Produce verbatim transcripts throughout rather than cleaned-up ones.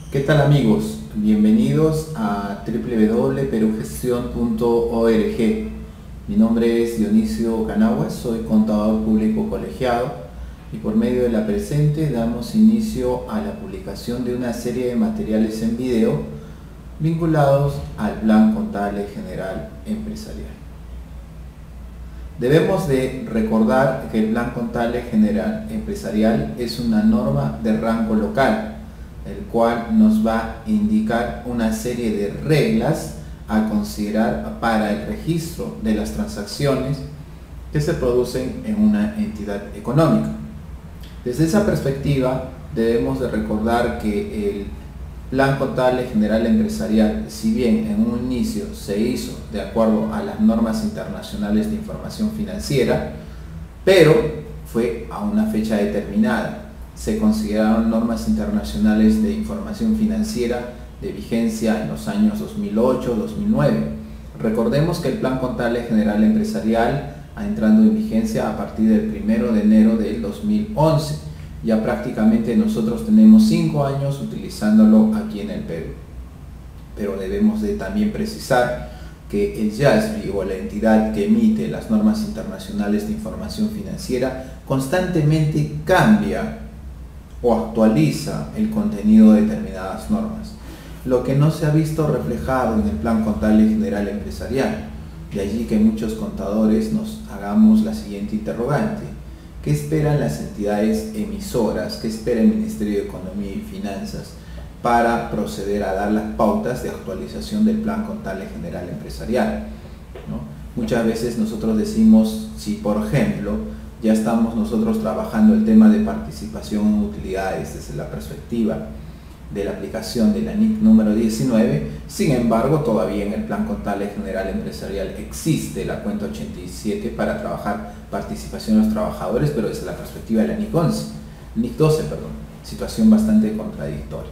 ¿Qué tal amigos? Bienvenidos a w w w punto perugestión punto org. Mi nombre es Dionisio Canaguas, soy contador público colegiado y por medio de la presente damos inicio a la publicación de una serie de materiales en video vinculados al Plan Contable General Empresarial. Debemos de recordar que el Plan Contable General Empresarial es una norma de rango local, el cual nos va a indicar una serie de reglas a considerar para el registro de las transacciones que se producen en una entidad económica. Desde esa perspectiva debemos de recordar que el Plan Contable General Empresarial, si bien en un inicio se hizo de acuerdo a las normas internacionales de información financiera, pero fue a una fecha determinada. Se consideraron normas internacionales de información financiera de vigencia en los años dos mil ocho a dos mil nueve. Recordemos que el Plan Contable General Empresarial ha entrado en vigencia a partir del primero de enero del dos mil once. Ya prácticamente nosotros tenemos cinco años utilizándolo aquí en el Perú. Pero debemos de también precisar que el YASBI o la entidad que emite las normas internacionales de información financiera constantemente cambia o actualiza el contenido de determinadas normas, lo que no se ha visto reflejado en el Plan Contable General Empresarial. De allí que muchos contadores nos hagamos la siguiente interrogante: ¿qué esperan las entidades emisoras? ¿Qué espera el Ministerio de Economía y Finanzas para proceder a dar las pautas de actualización del Plan Contable General Empresarial? ¿No? Muchas veces nosotros decimos, si por ejemplo ya estamos nosotros trabajando el tema de participación en utilidades desde la perspectiva de la aplicación de la N I C número diecinueve, sin embargo todavía en el Plan Contable General Empresarial existe la cuenta ochenta y siete para trabajar participación de los trabajadores, pero desde la perspectiva de la N I C once, N I C doce, perdón, situación bastante contradictoria.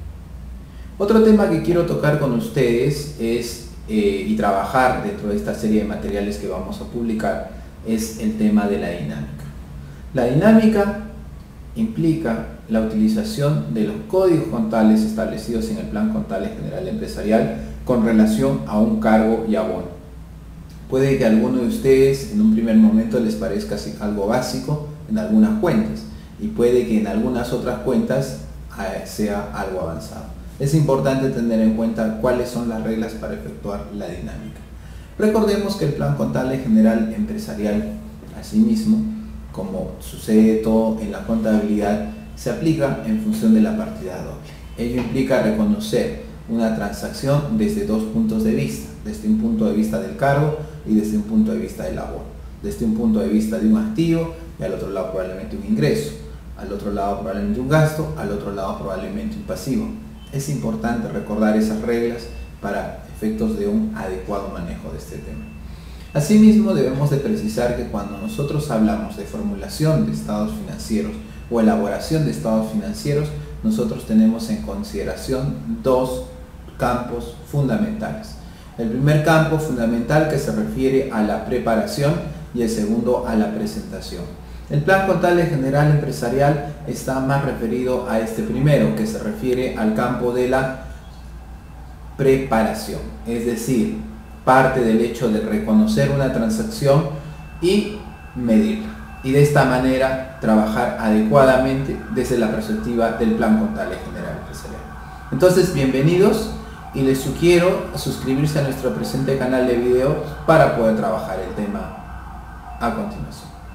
Otro tema que quiero tocar con ustedes es, eh, y trabajar dentro de esta serie de materiales que vamos a publicar, es el tema de la dinámica. La dinámica implica la utilización de los códigos contables establecidos en el Plan Contable General Empresarial con relación a un cargo y abono. Puede que a alguno de ustedes en un primer momento les parezca algo básico en algunas cuentas y puede que en algunas otras cuentas sea algo avanzado. Es importante tener en cuenta cuáles son las reglas para efectuar la dinámica. Recordemos que el Plan Contable General Empresarial, asimismo, como sucede todo en la contabilidad, se aplica en función de la partida doble. Ello implica reconocer una transacción desde dos puntos de vista, desde un punto de vista del cargo y desde un punto de vista del abono, desde un punto de vista de un activo y al otro lado probablemente un ingreso, al otro lado probablemente un gasto, al otro lado probablemente un pasivo. Es importante recordar esas reglas para efectos de un adecuado manejo de este tema. Asimismo, debemos de precisar que cuando nosotros hablamos de formulación de estados financieros o elaboración de estados financieros, nosotros tenemos en consideración dos campos fundamentales. El primer campo fundamental que se refiere a la preparación y el segundo a la presentación. El Plan Contable General Empresarial está más referido a este primero, que se refiere al campo de la preparación, es decir, parte del hecho de reconocer una transacción y medirla, y de esta manera trabajar adecuadamente desde la perspectiva del Plan Contable General Empresarial. Entonces, bienvenidos y les sugiero suscribirse a nuestro presente canal de video para poder trabajar el tema a continuación.